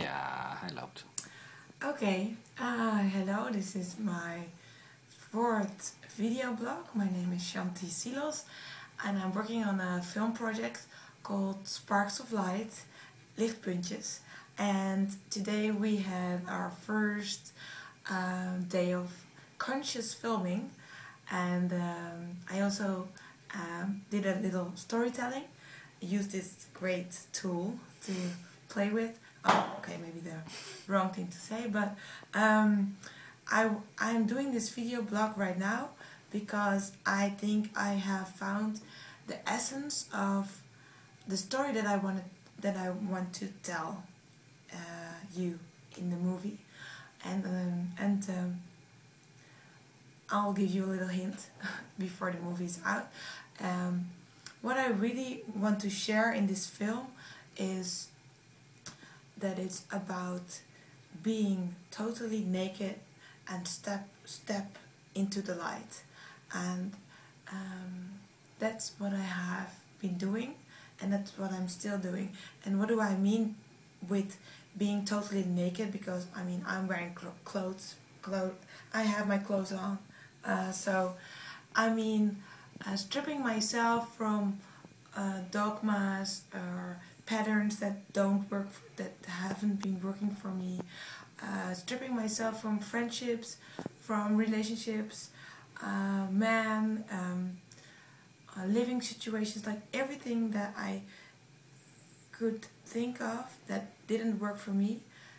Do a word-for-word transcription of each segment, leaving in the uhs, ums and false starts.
Ja, hij loopt. Okay, uh, hello, this is my fourth video blog. My name is Shanti Silos and I'm working on a film project called Sparks of Light, LICHTpuntjes. And today we had our first um, day of conscious filming, and um, I also um, did a little storytelling. I used this great tool to play with. Oh, okay, maybe the wrong thing to say, but um, I, I'm doing this video blog right now because I think I have found the essence of the story that I wanted, that I want to tell uh, you in the movie, and um, and um, I'll give you a little hint before the movie's out. Um, what I really want to share in this film is that it's about being totally naked and step step into the light, and um, that's what I have been doing, and that's what I'm still doing. And what do I mean with being totally naked? Because I mean I'm wearing cl clothes, clothes. I have my clothes on, uh, so I mean uh, stripping myself from uh, dogmas or patterns that don't work, that haven't been working for me, uh, stripping myself from friendships, from relationships, uh, man, um, uh, living situations, like everything that I could think of that didn't work for me,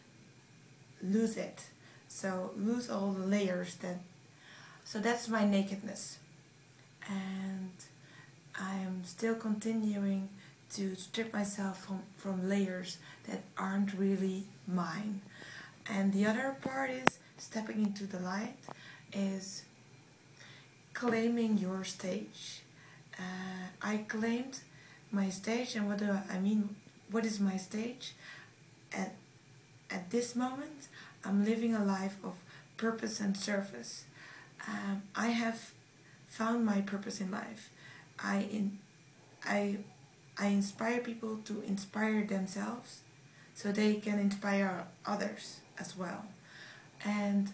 lose it. So lose all the layers. That so that's my nakedness, and I am still continuing to strip myself from, from layers that aren't really mine. And the other part is stepping into the light, is claiming your stage. Uh, I claimed my stage, and what do I mean? What is my stage? At, at this moment, I'm living a life of purpose and service. Um, I have found my purpose in life. I in I. I inspire people to inspire themselves so they can inspire others as well. And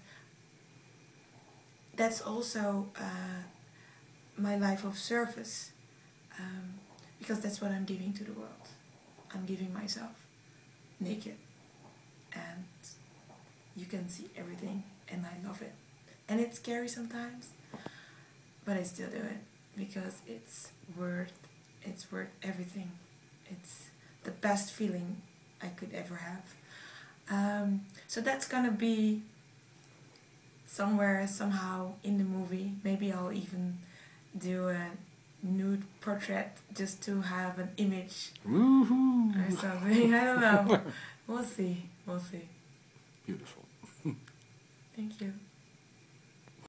that's also uh, my life of service, um, because that's what I'm giving to the world. I'm giving myself naked, and you can see everything, and I love it. And it's scary sometimes, but I still do it because it's worth It's worth everything. It's the best feeling I could ever have. Um, so that's gonna be somewhere, somehow in the movie. Maybe I'll even do a nude portrait just to have an image Woohoo! or something. I don't know. We'll see. We'll see. Beautiful. Thank you.